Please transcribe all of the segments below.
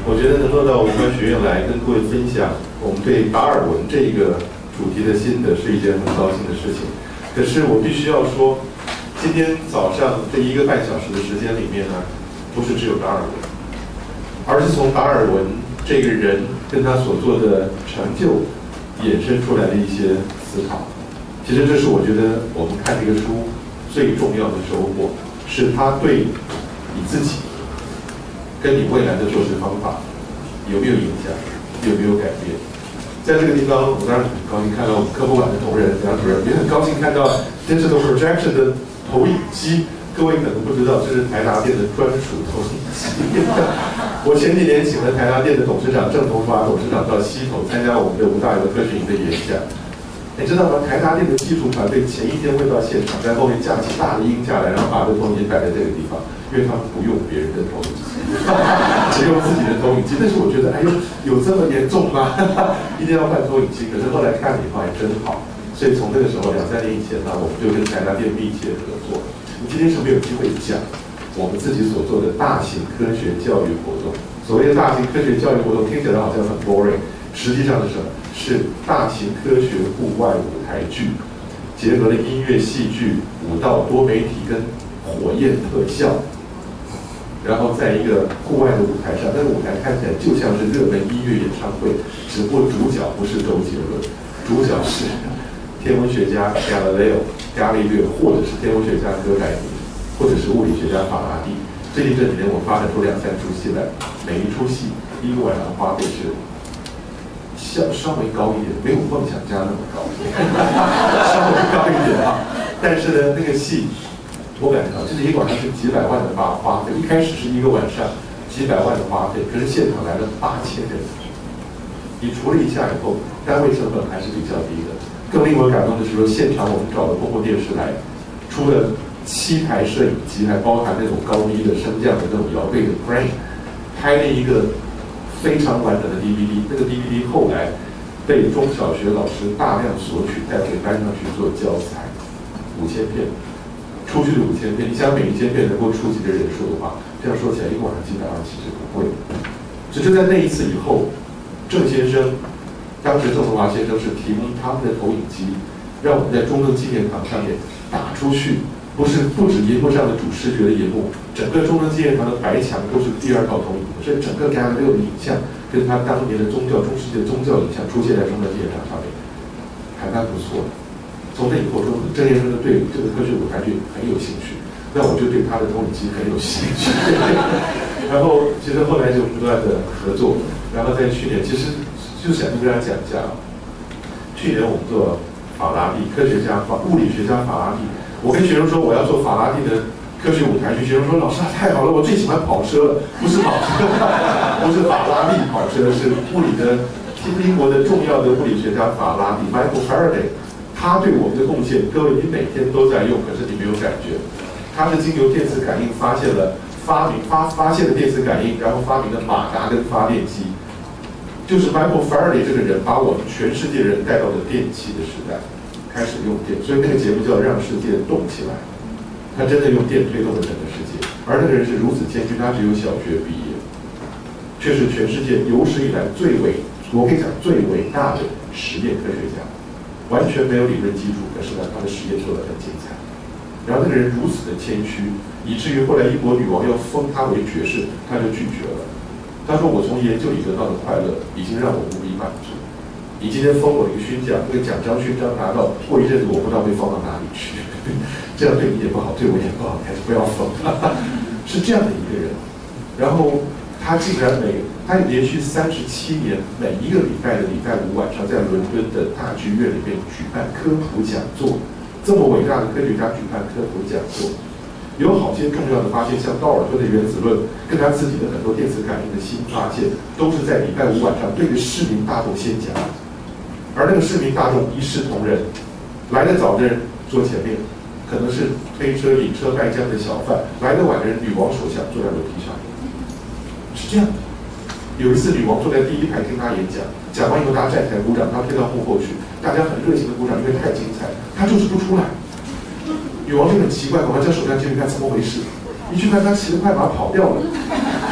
我觉得能够到文官学院来跟各位分享我们对达尔文这个主题的心得，是一件很高兴的事情。可是我必须要说，今天早上这1个半小时的时间里面呢，不是只有达尔文，而是从达尔文这个人跟他所做的成就衍生出来的一些思考。其实这是我觉得我们看这个书最重要的收获，是他对你自己跟你未来的做事方法有没有影响，有没有改变。在这个地方，我当然很高兴看到我们科博馆的同仁梁主任，也很高兴看到 Digital Projection 的投影机。各位可能不知道，这是台达电的专属投影机。我前几年请了台达电的董事长郑同华董事长到西头参加我们的吴大猷科学营的演讲。你知道吗？台达电的技术团队前一天会到现场，在后面架起大的鹰架来，然后把这投影机摆在这个地方，因为他们不用别人的投影机，只用自己的投影机。但是我觉得，哎呦，有这么严重吗？一定要换投影机。可是后来看了以后还真好，所以从那个时候2、3年以前呢，我们就跟台达电密切合作。今天是没有机会讲我们自己所做的大型科学教育活动。所谓的大型科学教育活动听起来好像很 boring， 实际上是什么？是大型科学户外舞台剧，结合了音乐、戏剧、舞蹈、多媒体跟火焰特效，然后在一个户外的舞台上，那个舞台看起来就像是热门音乐演唱会，只不过主角不是周杰伦，主角是天文学家伽利略，或者是天文学家哥白尼，或者是物理学家法拉第。最近这几年我发展出2、3出戏来，每一出戏1个晚上花费是稍微高一点，没有梦想家那么高，稍微高一点啊。但是呢，那个戏我感觉到，就是1个晚上是几百万的花费。一开始是1个晚上几百万的花费，可是现场来了8000人，你处理一下以后，单位成本还是比较低的。更令我感动的是说，现场我们找了公共电视来，出了7台摄影机，还包含那种高低的升降的那种摇背的 crane， 拍了一个非常完整的 DVD。那个 DVD 后来被中小学老师大量索取，带回班上去做教材，5000片，出去的5000片。你想每一间片能够触及的人数的话，这样说起来1个晚上几百万其实不贵。只是在那一次以后，郑先生。当时郑同华先生是提供他们的投影机，让我们在中正纪念堂上面打出去，不止荧幕上的主视觉的荧幕，整个中正纪念堂的白墙都是第2套投影，所以整个伽利略的影像跟他当年的中世纪的宗教影像出现在中正纪念堂上面，还蛮不错的。从那以后，郑先生对这个科学舞台剧很有兴趣，那我就对他的投影机很有兴趣。然后其实后来就不断的合作，然后在去年其实。就想跟大家讲一下，去年我们做法拉第科学家、物理学家法拉第，我跟学生说我要做法拉第的科学舞台剧，学生说老师太好了，我最喜欢跑车了，不是跑车，不是法拉第跑车，是物理的英国的重要的物理学家法拉第 Michael Faraday， 他对我们的贡献，各位你每天都在用，可是你没有感觉，他是经由电磁感应发现了发现了电磁感应，然后发明了马达跟发电机。就是 Michael Faraday 这个人把我们全世界人带到了电气的时代，开始用电，所以那个节目叫《让世界动起来》，他真的用电推动了整个世界。而那个人是如此谦虚，他只有小学毕业，却是全世界有史以来我可以讲最伟大的实验科学家，完全没有理论基础，可是呢，他的实验做得很精彩。然后那个人如此的谦虚，以至于后来英国女王要封他为爵士，他就拒绝了。他说：“我从研究里得到的快乐已经让我无比满足。你今天封我一个勋章，那个奖章勋章拿到，过一阵子我不知道会放到哪里去，这样对你也不好，对我也不好，还是不要封。是这样的一个人。然后他竟然他连续37年，每一个礼拜的礼拜5晚上，在伦敦的大剧院里面举办科普讲座。这么伟大的科学家举办科普讲座。”有好些重要的发现，像道尔顿的原子论，跟他自己的很多电磁感应的新发现，都是在礼拜5晚上对着市民大众先讲。而那个市民大众一视同仁，来得早的人坐前面，可能是推车引车卖浆的小贩；来得晚的人，女王首相坐在楼梯上，是这样的。有一次，女王坐在第1排听他演讲，讲完以后大家站起来鼓掌，他推到幕后去，大家很热情的鼓掌，因为太精彩，他就是不出来。女王就很奇怪，赶快叫手下进去看怎么回事。一去看，他骑着快马跑掉了。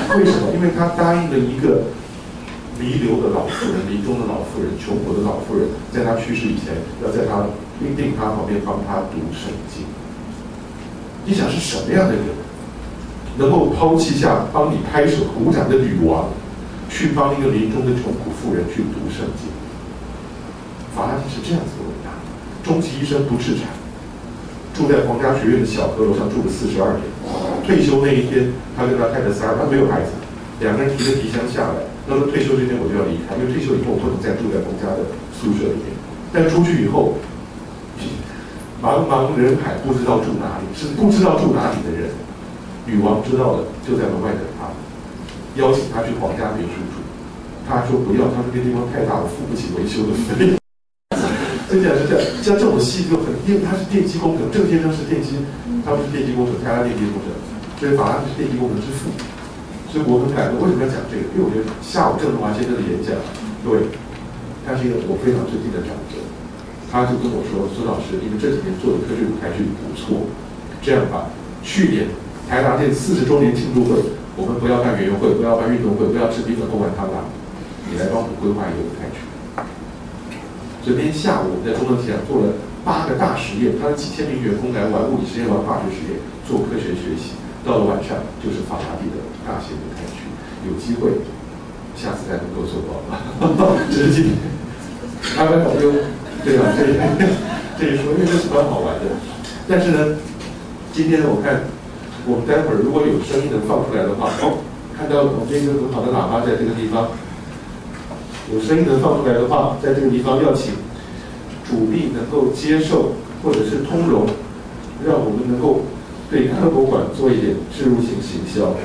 为什么？因为他答应了一个弥留的老妇人、临终的老妇人、穷苦的老妇人，在他去世以前，要在他定他旁边帮他读圣经。你想是什么样的人，能够抛弃下帮你拍手鼓掌的女王，去帮一个临终的穷苦妇人去读圣经？法拉第是这样子的伟大，终其一生不置产，住在皇家学院的小阁楼上住了42年。退休那一天，他跟他太太撒尔，他没有孩子，两个人提着皮箱下来。他说退休这天我就要离开，因为退休以后我不能再住在皇家的宿舍里面。但出去以后，茫茫人海不知道住哪里，是不知道住哪里的人。女王知道了，就在门外等他，邀请他去皇家别墅住。他说不要，他说这地方太大，我付不起维修的费用。真的是这样，像这种戏就很，因为他是电机工程，郑先生是电机，他不是电机工程，台湾电机工程，所以法拉第是电机工程之父。所以我很感动，为什么要讲这个？因为我觉得下午郑德华先生的演讲，各位，他是一个我非常尊敬的长者，他就跟我说，孙老师，你们这几年做的科学舞台剧不错，这样吧，去年台达电40周年庆祝会，我们不要办园游会，不要办运动会，不要吃米粉贡丸汤啦，你来帮我们规划一个舞台剧。昨天下午我们在中正体育场做了8个大实验，他的几千名员工来玩物理实验、玩化学实验、做科学学习。到了晚上就是法拉第的大型舞台剧，有机会下次再能够做到吧？只是今天安排好就对吧？这一说，因为这是蛮好玩的。但是呢，今天我看我们待会儿如果有声音能放出来的话，看到我们这个很好的喇叭在这个地方。有声音能放出来的话，在这个地方要请主力能够接受或者是通融，让我们能够对科博馆做一点置入性行销。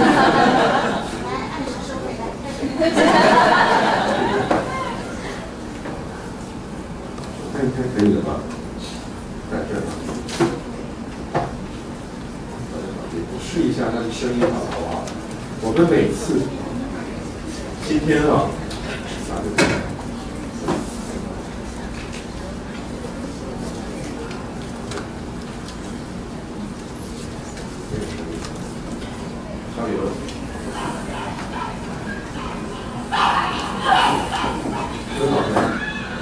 看一看可以了吗？在这儿。我试一下它的声音好不好？我们每次今天啊。加油！很好看。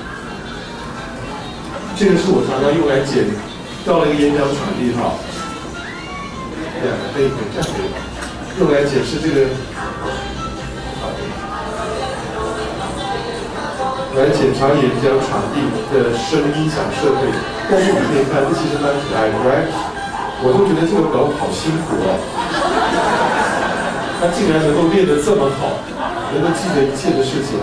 这个是我常常用来剪，到了一个演讲场地哈，可以这样可以，用来解释这个。来检查演讲场地的声音响设备，但是你可以看，这其实蛮可爱的 ，right？ 我都觉得这个狗好辛苦哦，它竟然能够练得这么好，能够记得一切的事情。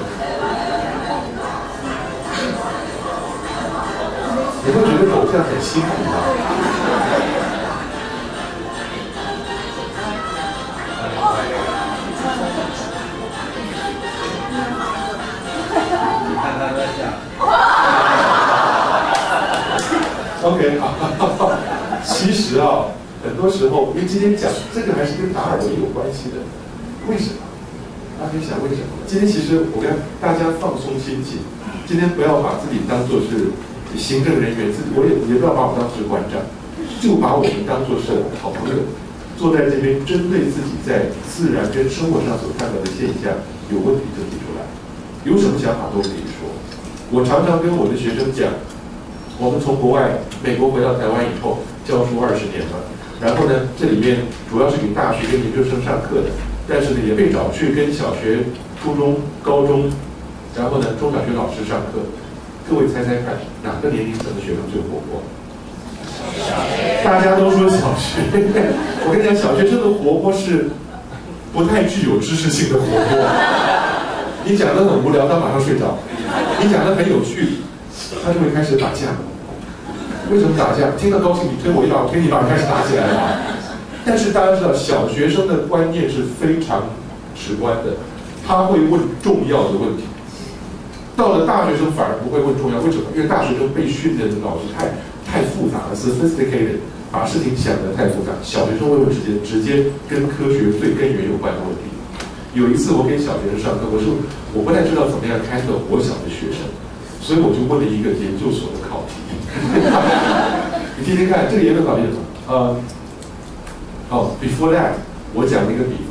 你会觉得狗这样很辛苦吗？OK， 好，其实啊，很多时候，因为今天讲这个还是跟达尔文有关系的，为什么？大家可以想为什么？今天其实我跟大家放松心情，今天不要把自己当作是行政人员，自己也不要把我当是馆长，就把我们当作是好朋友，坐在这边针对自己在自然跟生活上所看到的现象有问题就提出来，有什么想法都可以说。我常常跟我的学生讲。我们从国外美国回到台湾以后，教书20年了。然后呢，这里面主要是给大学跟研究生上课的，但是呢，也被找去跟小学、初中、高中，然后呢，中小学老师上课。各位猜猜看，哪个年龄层的学生最活泼？大家都说小学。我跟你讲，小学生的活泼是不太具有知识性的活泼。你讲得很无聊，他马上睡着；你讲得很有趣。他就会开始打架。为什么打架？听到高兴，你推我一把，我推你一把，开始打起来了。但是大家知道，小学生的观念是非常直观的，他会问重要的问题。到了大学生反而不会问重要，为什么？因为大学生被训练的脑子太复杂了 ，sophisticated， 把事情想得太复杂。小学生会问直接跟科学最根源有关的问题。有一次我给小学生上课，我不太知道怎么样开个国小的学生。所以我就问了一个研究所的考题，你听听看，这个研究考题是什么？before that， 我讲了一个比方，我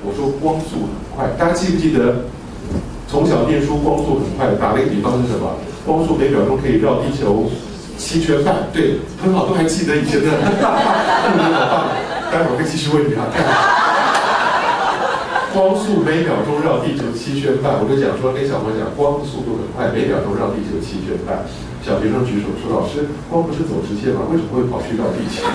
我说光速很快，大家记不记得？从小念书光速很快，打了一个比方是什么？光速每秒钟可以绕地球7圈半，对，很好，都还记得以前的，好棒！待会儿会继续问你啊。光速每秒钟绕地球7圈半，我就讲说跟小朋友讲，光的速度很快，每秒钟绕地球7圈半。小学生举手说：“老师，光不是走直线吗？为什么会跑去绕地球？”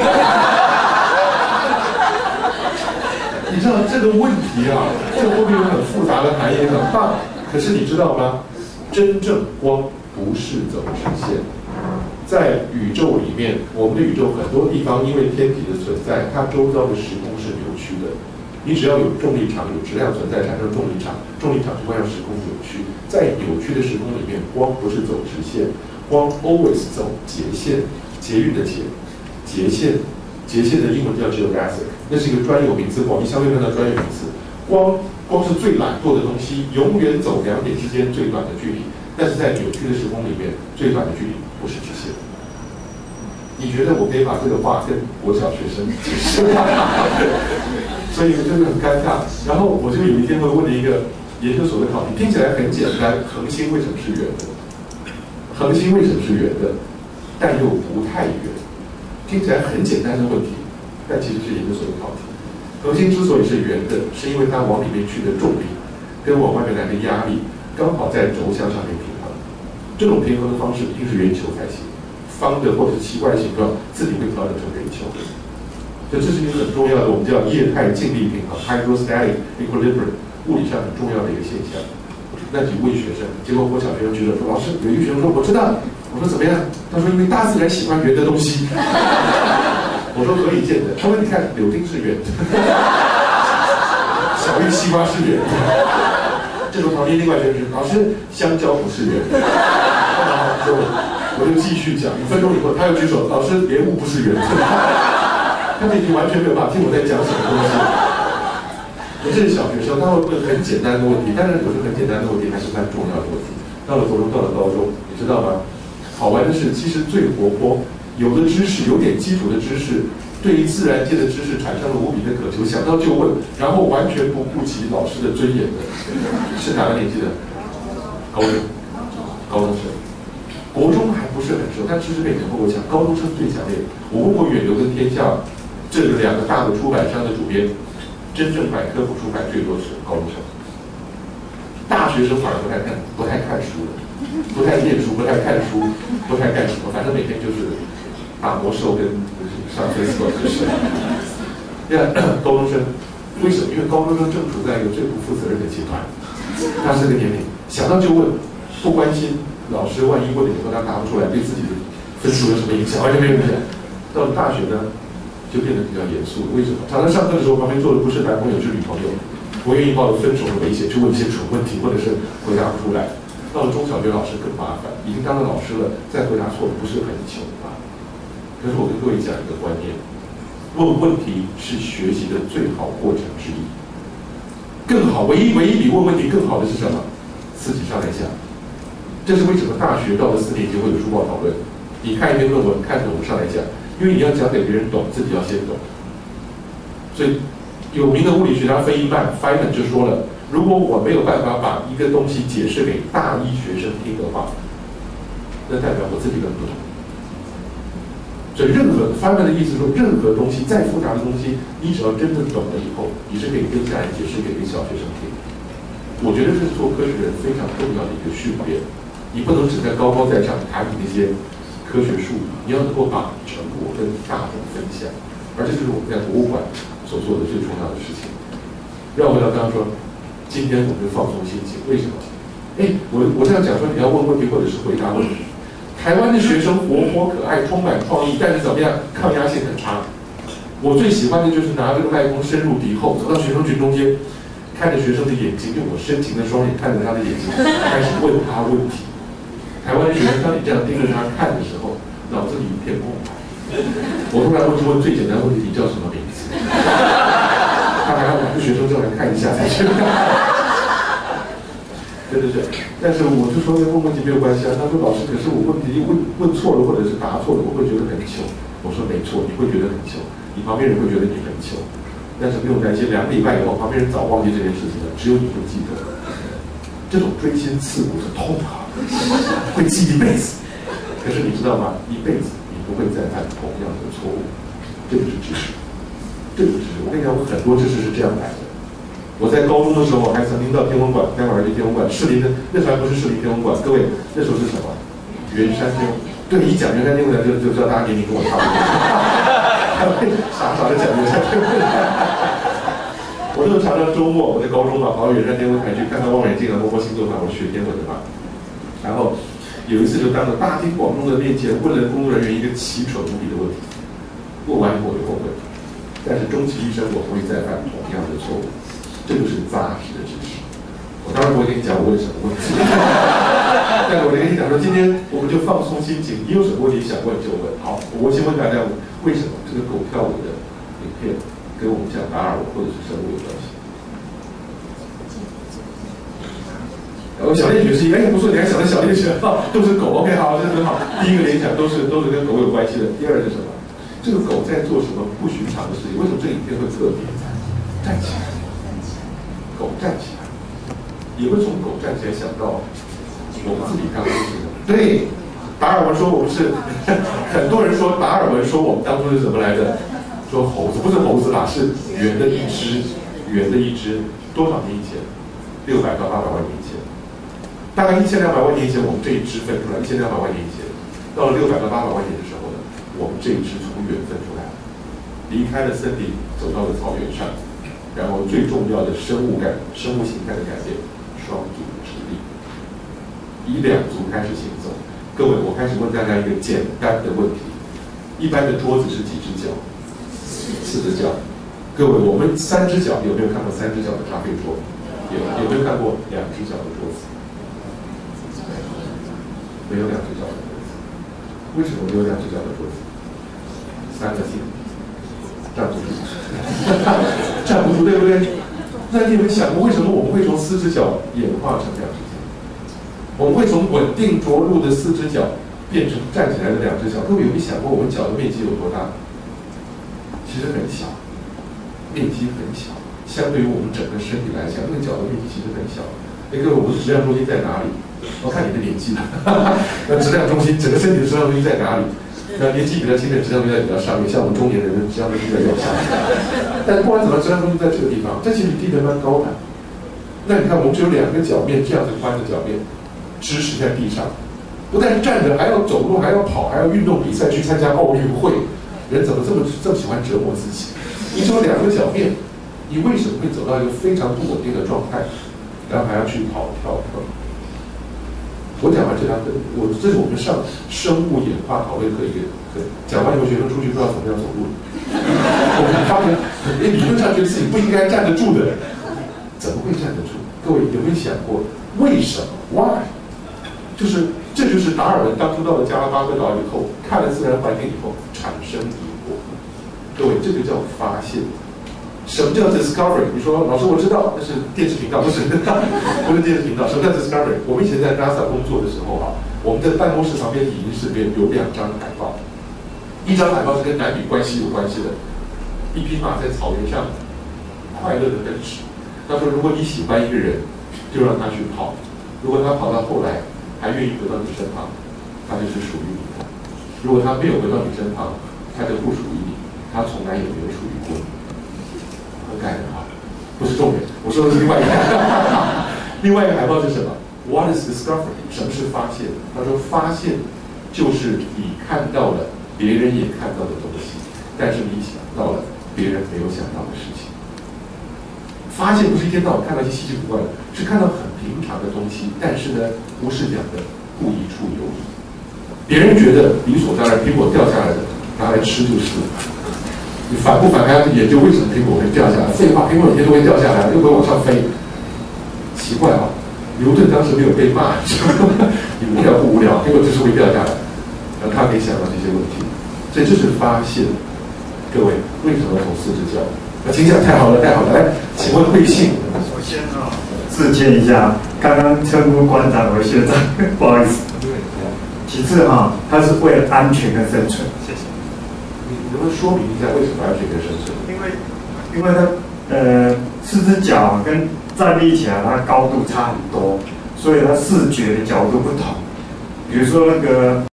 你知道这个问题啊，这后面有很复杂的含义，很棒。可是你知道吗？真正光不是走直线，在宇宙里面，我们的宇宙很多地方因为天体的存在，它周遭的时空是扭曲的。你只要有重力场、有质量存在，产生重力场，重力场就会让时空扭曲。在扭曲的时空里面，光不是走直线，光 always 走截线，捷运的捷，截线，截线的英文叫 geodesic， 那是一个专有名词，广义相对论的专有名词。光是最懒惰的东西，永远走2点之间最短的距离，但是在扭曲的时空里面，最短的距离不是直线。你觉得我可以把这个话跟国小学生解释吗？所以真的很尴尬。然后我就有一天会问了一个研究所的考题，听起来很简单，恒星为什么是圆的？恒星为什么是圆的？但又不太圆，听起来很简单的问题，但其实是研究所的考题。恒星之所以是圆的，是因为它往里面去的重力跟往外面来的压力刚好在轴向上面平衡。这种平衡的方式一定是圆球才行，方的或者是奇怪的形状自己会调整成圆球。所以这是一个很重要的，我们叫液态静力平衡 （hydrostatic equilibrium）， 物理上很重要的一个现象。那几位学生，结果我小学生举手说：“老师，有一个学生说我知道。”我说：“怎么样？”他说：“因为大自然喜欢圆的东西。”我说：“何以见得？”他说：“你看，柳丁是圆的，小玉西瓜是圆的。”这时候旁边另外一个学生说：“老师，香蕉不是圆的。”然后我就继续讲。5分钟以后，他又举手：“老师，莲雾不是圆的。”他们已经完全没有办法听我在讲什么东西。我这是小学生，他会问很简单的问题，但是有时候很简单的问题还是蛮重要的问题。到了国中，到了高中，你知道吗？好玩的是，其实最活泼，有的知识，有点基础的知识，对于自然界的知识产生了无比的渴求，想到就问，然后完全不顾及老师的尊严的，是哪个年纪的？高中生。国中还不是很熟，但知识背景和我讲，高中生最强烈。我问过远流跟天下这2个大的出版商的主编，真正买科普书买最多是高中生，大学生反而不太看书的，不太念书，不太看书，不太干什么，反正每天就是打魔兽跟上 Facebook 就是。高中生为什么？因为高中生正处在一个最不负责任的阶段，他这个年龄想到就问，不关心老师万一问了以后他答不出来，对自己的分数有什么影响，完全没有影响。到了大学呢，就变得比较严肃。为什么？常常上课的时候旁边坐的不是男朋友是女朋友，不愿意抱着分手的危险去问一些蠢问题，或者是回答不出来。到了中小学老师更麻烦，已经当了老师了，再回答错不是很糗吗？可是我跟各位讲一个观念，问问题是学习的最好过程之一。更好，唯一比问问题更好的是什么？自己上来讲。这是为什么大学到了4年级会有书报讨论？你看一篇论文，看懂上来讲，因为你要讲给别人懂，自己要先懂。所以有名的物理学家费因曼 Feynman 就说了，如果我没有办法把一个东西解释给大一学生听的话，那代表我自己更不懂。所以Feynman的意思说，任何东西再复杂的东西，你只要真正懂了以后，你是可以跟家人解释给小学生听。我觉得这是做科学人非常重要的一个训练。你不能只在高高在上谈你那些科学术语，你要能够把成果跟大众分享，而这就是我们在博物馆所做的最重要的事情。绕回到刚刚说，今天我们放松心情，为什么？我这样讲说，你要问问题或者是回答问题。台湾的学生活泼可爱，充满创意，但是怎么样，抗压性很差。我最喜欢的就是拿这个麦克风深入敌后，走到学生群中间，看着学生的眼睛，用我深情的双眼看着他的眼睛，开始问他问题。台湾学生，当你这样盯着他看的时候，脑子里一片空白。我突然问最简单的问题：你叫什么名字？他还要把这学生叫来看一下才知道。对。但是我就说跟问问题没有关系啊。他说老师，可是我问题问错了或者是答错了，我会觉得很糗。我说没错，你会觉得很糗，你旁边人会觉得你很糗。 但是不用担心，2个礼拜以后，旁边人早忘记这件事情了，只有你会记得。这种锥心刺骨是痛啊，会记一辈子。可是你知道吗？一辈子你不会再犯同样的错误。这个是知识，这个是知识。我跟你讲，我很多知识是这样来的。我在高中的时候还曾经到天文馆，待会儿去天文馆，士林的那时候还不是士林天文馆，各位那时候是什么？圆山天文。对，一讲圆山天文馆就知道大家年龄跟我差不多，傻傻的讲圆山天文馆。我都常常周末我在高中嘛，跑到圆山天文台去看看望远镜啊，摸摸星座盘，我学天文的嘛。然后有一次就当着大庭广众的面前问了工作人员一个奇蠢无比的问题，问完以后我就后悔，但是终其一生我不会再犯同样的错误，这就是扎实的知识。我当然不会跟你讲我问什么问题，但是我就跟你讲说，今天我们就放松心情，你有什么问题想问就问。好，我先问大家，为什么这个狗跳舞的影片跟我们讲达尔文或者是生物有关系？我小猎犬是不错，你还想到小猎犬都是狗 ，OK， 好，这很好。第一个联想都是跟狗有关系的。第二是什么？这个狗在做什么不寻常的事情？为什么这影片会特别？站起来，狗站起来，也会从狗站起来想到我们自己刚刚是什么？对，达尔文说我们是，很多人说达尔文说我们当初是什么来着？说猴子不是猴子啦，是圆的一只，多少年以前？600到800万年前。大概1200万年以前，我们这一支分出来；1200万年以前，到了600到800万年的时候呢，我们这一支从远分出来，离开了森林，走到了草原上，然后最重要的生物形态的改变，双足直立，以2足开始行走。各位，我开始问大家一个简单的问题：一般的桌子是几只脚？4只脚。各位，我们3只脚有没有看过3只脚的咖啡桌？有没有看过2只脚的桌子？没有2只脚的桌子。为什么没有2只脚的桌子？3个字，站不住，站不住，对不对？那你有没有想过，为什么我们会从4只脚演化成2只脚？我们会从稳定着陆的4只脚变成站起来的2只脚？各位有没有想过，我们脚的面积有多大？其实很小，面积很小，相对于我们整个身体来讲，那个脚的面积其实很小。各位，我们的质量中心在哪里？我看你的年纪了，那质量中心，整个身体的质量中心在哪里？那年纪比较轻的质量中心在比较上面，像我们中年人的质量中心在比较下面。但不管怎么，质量中心在这个地方，这其实地面蛮高的。那你看，我们只有2个脚面这样子宽的脚面，支持在地上，不但是站着，还要走路，还要跑，还要运动比赛，去参加奥运会。人怎么这么喜欢折磨自己？你只有2个脚面，你为什么会走到一个非常不稳定的状态？然后还要去跑跳。我讲完这堂课，这是我们上生物演化讨论课一个课，讲完以后学生出去不知道怎么样走路。我们发现，理论上觉得自己不应该站得住的，怎么会站得住？各位有没有想过为什么 ？Why？ 这就是达尔文当初到了加拉巴哥岛以后，看了自然环境以后产生疑惑。各位，这个叫发现。什么叫 discovery？ 你说老师我知道，那是电视频道，不是电视频道。什么叫 discovery？ 我们以前在 NASA 工作的时候我们的办公室旁边影音室里面有2张海报，一张海报是跟男女关系有关系的，一匹马在草原上快乐的奔驰。他说，如果你喜欢一个人，就让他去跑，如果他跑到后来还愿意回到你身旁，他就是属于你的；如果他没有回到你身旁，他就不属于你，他从来也没有属于过你。很感人啊，不是重点，我说的是另外一个。另外一个海报是什么 ？What is discovery？ 什么是发现？他说，发现就是你看到了别人也看到的东西，但是你想到了别人没有想到的事情。发现不是一天到晚看到一些稀奇古怪的，是看到很平常的东西，但是呢，不是讲的故意处有意。别人觉得理所当然，苹果掉下来的拿来吃就是了。你反不反还要去研究为什么苹果会掉下来？废话，苹果每天都会掉下来，又不会往上飞。奇怪啊，牛顿当时没有被骂，你无聊不无聊？苹果就是会掉下来，然后他可以想到这些问题，所以这是发现。各位，为什么要从4只脚？请讲，太好了，太好了！来，请问贵姓？ 首先致歉一下，刚刚称呼馆长为学长，不好意思。其次他是为了安全跟生存。谢谢。 你能不能说明一下为什么要这个生存？ 因为因为它四只脚跟站立起来，它高度差很多，所以它视觉的角度不同。比如说那个